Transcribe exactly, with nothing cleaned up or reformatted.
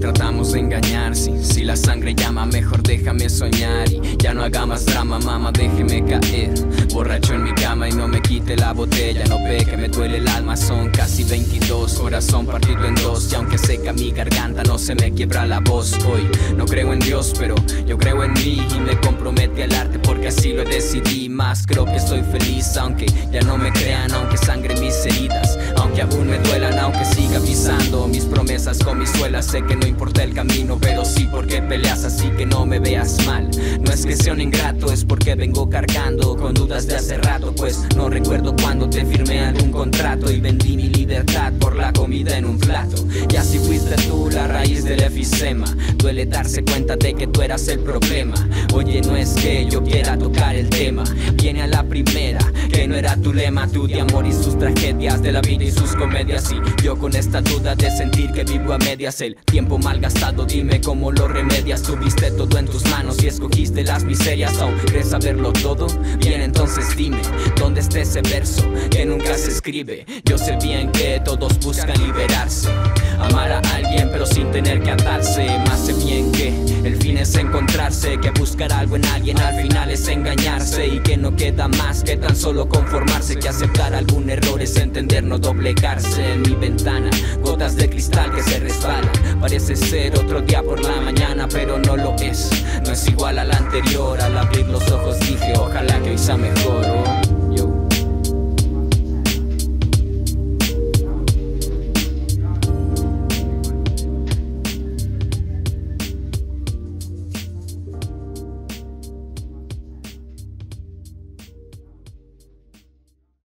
tratamos de engañar, sí. Si la sangre llama, mejor déjame soñar. Y ya no haga más drama, mamá, déjeme caer borracho en mi cama y no me quite la botella. No ve que me duele el alma, son casi veintidós, corazón partido en dos. Y aunque seca mi garganta, no se me quiebra la voz. Hoy no creo en Dios, pero yo creo en mí y me compromete al arte porque así lo decidí. Más creo que estoy feliz, aunque ya no me crean, aunque sangre mis heridas, aunque aún me duelan, aunque siga pisando mis promesas con mis suelas. Sé que no importa el camino, pero sí porque peleas, así que no me veas mal. No es que sea un ingrato, es porque vengo cargando con dudas de hace rato, pues no recuerdo cuando te firmé algún contrato y vendí mi libertad por la comida en un plato. Y así fuiste tú la raíz del efisema. Duele darse cuenta de que tú eras el problema. Oye, no es que yo quiera tocar el tema, viene a la primera, que no era tu lema. Tú de amor y sus tragedias, de la vida y sus comedias. Y yo con esta duda de sentir que vivo a medias. El tiempo mal gastado, dime cómo lo remedias. Tuviste todo en tus manos y escogiste las miserias. ¿Aún crees saberlo todo? Bien, entonces dime, ¿dónde está ese verso que nunca se escribe? Yo sé bien que todos buscan liberarse, amar a alguien pero sin tener que atarse. Más sé bien que el fin es encontrarse, que buscar algo en alguien al final es engañarse. Y que no queda más que tan solo conformarse, que aceptar algún error es entender, no doblegarse. En mi ventana, gotas de cristal que se resbalan. Parece ser otro día por la mañana, pero no lo es. No es igual al anterior. Al abrir los ojos dije, ojalá que hoy sea mejor. Oh.